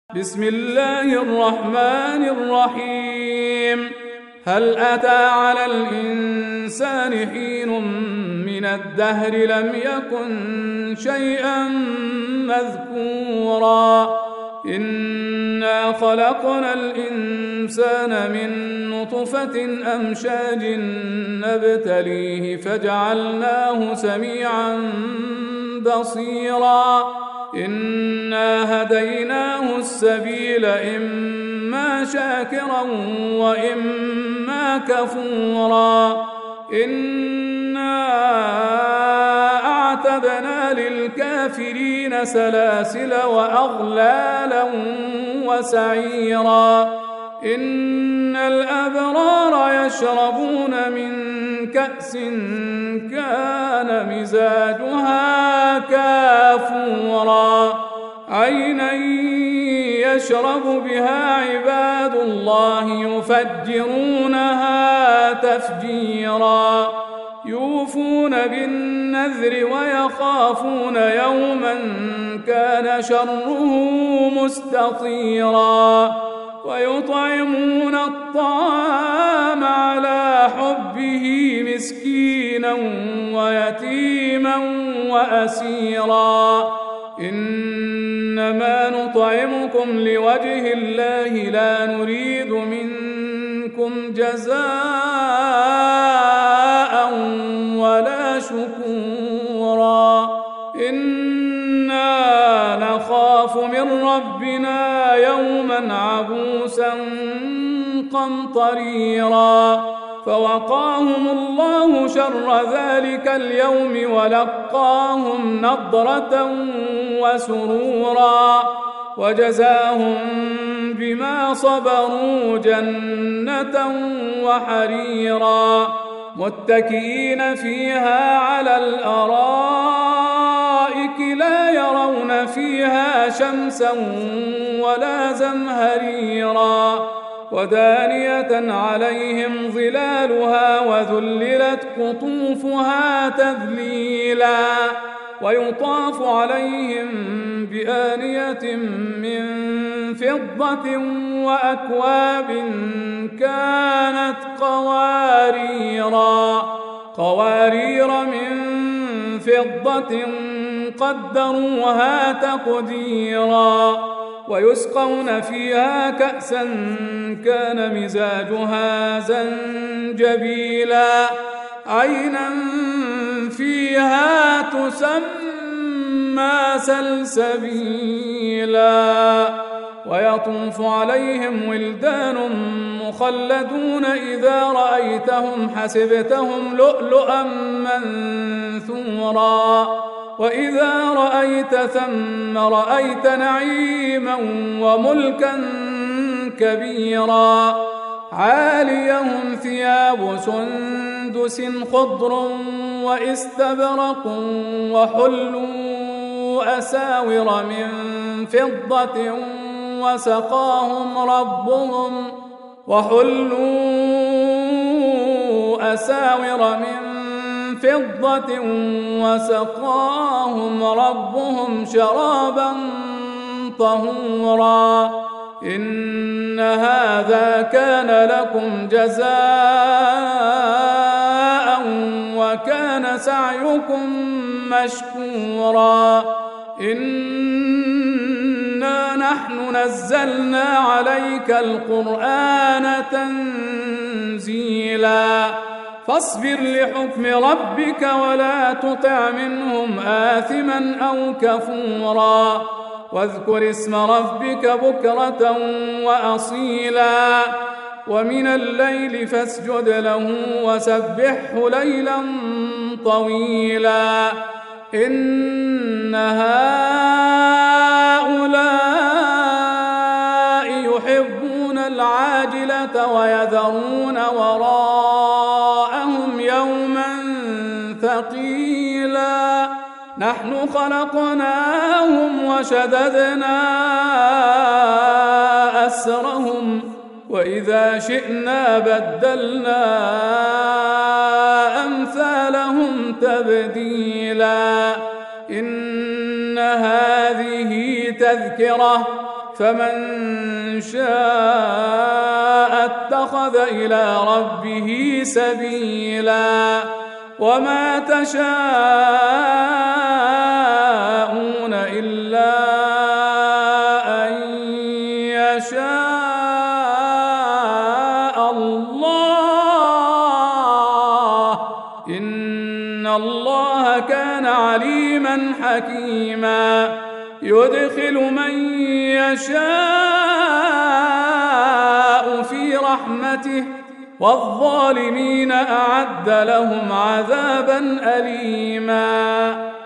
بسم الله الرحمن الرحيم. هل أتى على الإنسان حين من الدهر لم يكن شيئا مذكورا إنا خلقنا الإنسان من نطفة أمشاج نبتليه فجعلناه سميعا بصيرا إنا هديناه السبيل إما شاكرا وإما كفورا إنا أعتدنا للكافرين سلاسل وأغلالا وسعيرا إن الأبرار يشربون من كأس كان مزاجها كافورا عينا يشرب بها عباد الله يفجرونها تفجيرا يوفون بالنذر ويخافون يوما كان شره مستطيرا ويطعمون الطعام على حبه مسكينا ويتيما وأسيرا إنما نطعمكم لوجه الله لا نريد منكم جزاء ولا شكورا إنا نخاف من ربنا يوما عبوسا قمطريرا فوقاهم الله شر ذلك اليوم ولقاهم نضرة وسرورا وجزاهم بما صبروا جنة وحريرا متكئين فيها على الأرائك لا يرون فيها شمسا ولا زمهريرا ودانية عليهم ظلالها وذللت قطوفها تذليلا ويطاف عليهم بآنية من فضة وأكواب كانت قوارير من فضة قدروها تقديرا ويسقون فيها كأسا كان مزاجها زنجبيلا عينا فيها تسمى سلسبيلا ويطوف عليهم ولدان مخلدون إذا رأيتهم حسبتهم لؤلؤا منثورا وإذا رأيت ثم رأيت نعيما وملكا كبيرا عاليهم ثياب سندس خضر وإستبرق وحلوا أساور من فضة وسقاهم ربهم شرابا طهورا إن هذا كان لكم جزاء وكان سعيكم مشكورا إنا نحن نزلنا عليك القرآن تنزيلا فاصبر لحكم ربك ولا تطع منهم آثما أو كفورا واذكر اسم ربك بكرة وأصيلا ومن الليل فاسجد له وسبحه ليلا طويلا إن هؤلاء يحبون العاجلة ويذرون وراءهم يوما ثقيلا نحن خلقناهم وشددنا أسرهم وإذا شئنا بدلنا أمثالهم تبديلا إن هذه تذكرة فمن شاء اتخذ إلى ربه سبيلا وما تشاءون إلا أن يشاء الله إن الله كان عليما حكيما يدخل من يشاء في رحمته والظالمين أعد لهم عذابا أليما